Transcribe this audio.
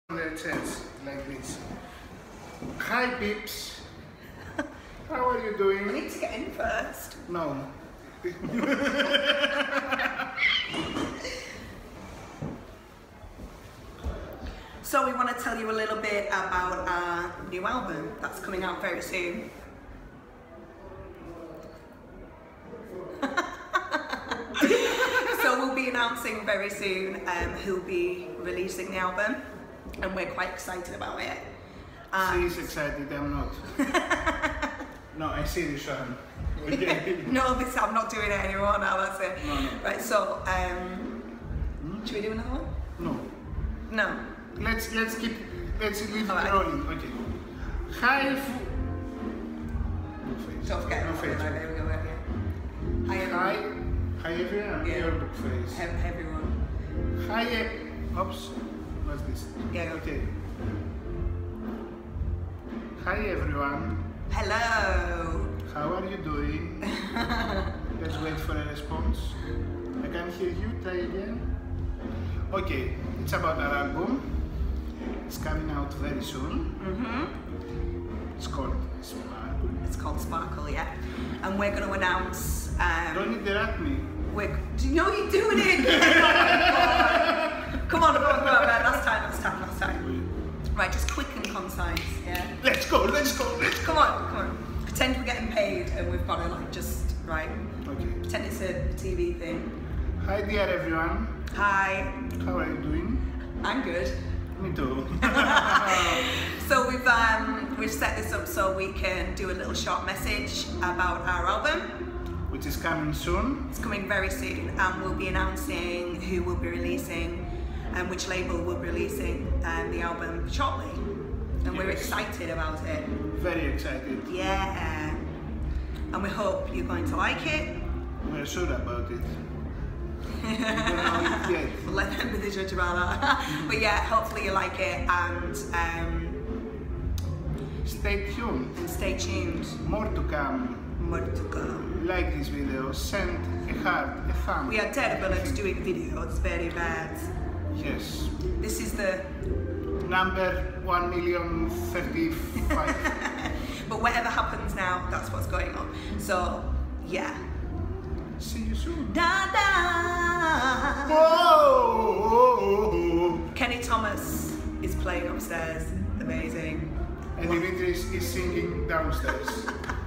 their chest like this. Hi peeps, how are you doing? We need to get in first. No. So we want to tell you a little bit about our new album that's coming out very soon. So we'll be announcing very soon who'll be releasing the album, and we're quite excited about it. She's excited, I'm not. No, I serious one. Okay. No, I'm not doing it anymore now, that's it. No. Right, so, should we do another one? No. No. Let's leave it Alright. rolling. Okay. Hi. Don't forget. No face. There we go. Yeah. Hi everyone. Hi everyone. Yeah. Your book face. Hi everyone. Hi. Oops. What's this? Yeah. Okay. Hi everyone. Hello. How are you doing? Let's wait for a response. I can hear you. Try again. Okay. It's about our album. It's coming out very soon. It's called Sparkle. It's called Sparkle, yeah. And we're going to announce. Don't interrupt me. Do you know you're doing it? Come on, man. Last time. Right, just quick and concise, yeah? Let's go. Come on. Pretend we're getting paid and we've got to right? Okay. Pretend it's a TV thing. Hi dear everyone. Hi. How are you doing? I'm good. Me too. So we've set this up so we can do a little short message about our album. Which is coming soon. It's coming very soon, and we'll be announcing who will be releasing and which label will be releasing the album shortly. And we're excited about it. Very excited. Yeah. And we hope you're going to like it. We're sure about it. We don't know it yet. We'll let them be the judge about that. But yeah, hopefully you like it, and stay tuned. stay tuned. More to come. More to come. Like this video, send a heart, a thumb. We are terrible at doing videos, very bad. Yes. This is the number 1,035,000. But whatever happens now, that's what's going on. So yeah. See you soon. Da da. Whoa! Kenny Thomas is playing upstairs. Amazing. And Dimitris is singing downstairs.